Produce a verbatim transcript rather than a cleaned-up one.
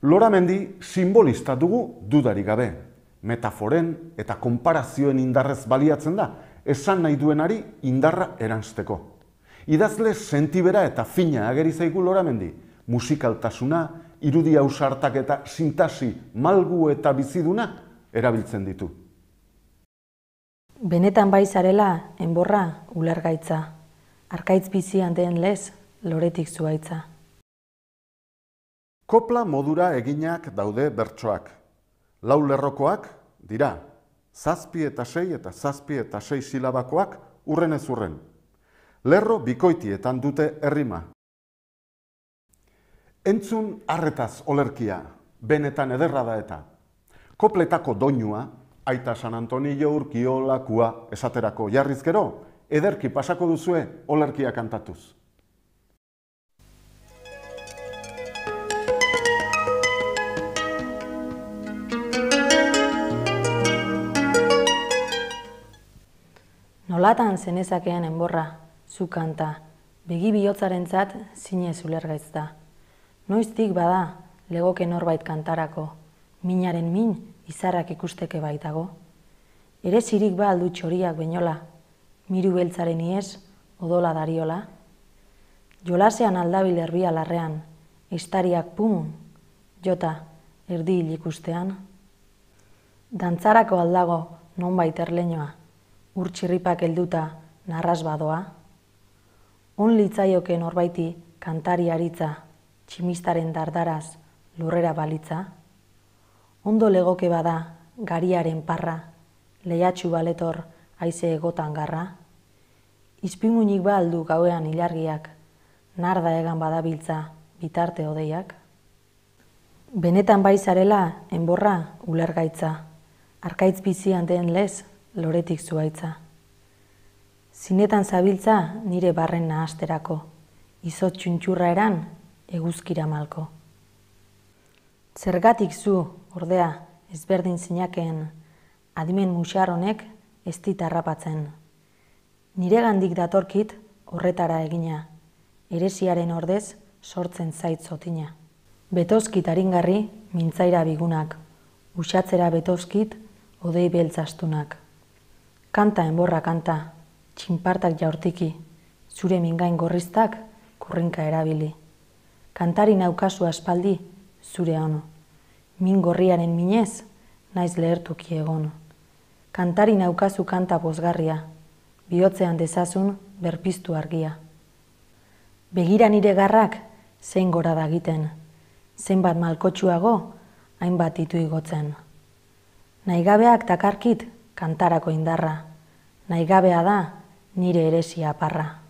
Loramendi simbolista dugu dudarik gabe. Metaforen eta konparazioen indarrez baliatzen da, esan nahi duenari indarra eranzteko. Idazle sentibera eta fina ageri zaigu Loramendi, musikaltasuna, irudi ausartak eta sintasi malgu eta biziduna erabiltzen ditu. Benetan bai zarela, enborra, ulergaitza. Arkaitz bizian den lez, loretik zuaitza. Kopla modura eginak daude bertsoak. Lau lerrokoak dira, zazpi eta sei eta zazpi eta sei silabakoak urrenez urren. Lerro bikoitietan dute errima. Entzun arretaz olerkia, benetan ederra da eta. Kopletako doinua, Aita San Antonio urkiolakua esaterako jarriz gero, ederki pasako duzue olerkia kantatuz. Nolatan zenezakeen enborra, zu kanta, begi bihotzarentzat zinez ulergaitz da. Noiztik bada, legoke norbait kantarako, minaren min izarrak ikusteke baitago. Ere zirik ba aldu txoriak beinola, miru beltzaren iez, odola dariola. Jolasean aldabil erbia larrean, istariak pumun, jota, erdi hil ikustean. Dantzarako aldago nonbait erleinoa, urtxirripak helduta narras badoa. On litzaioke norbaiti kantari aritza, tximistaren dardaraz lurrera balitza. Ondo legoke bada gariaren parra, lehiatxu baletor haize egotan garra. Izpimunik ba aldu gauean ilargiak, narda egan badabiltza bitarte odeiak. Benetan bai zarela, enborra, ulergaitza. Arkaitz bizian den lez, loretik zuaitza. Zinetan zabiltza nire barren nahasterako, izot txuntxurra eran eguzkira malko. Zergatik zu, ordea, ezberdin zinakeen, adimen musar honek ez dit harrapatzen. Nire gandik datorkit horretara egina, eresiaren ordez sortzen zait zotina. Betozkit aringarri mintzaira bigunak, usatzera betozkit odei beltzastunak. Kanta enborra kanta, txinpartak jaurtiki, zure mingain gorriztak kurrinka erabili. Kantari naukazu aspaldi, zure ono. Min gorriaren minez, naiz lehertuki egon. Kantari naukazu kanta bozgarria, bihotzean dezazun berpiztu argia. Begira nire garrak zein gora dagiten, zenbat malkotxuago, hainbat ditu igotzen. Naigabeak takarkit kantarako indarra, naigabea da nire eresia parra.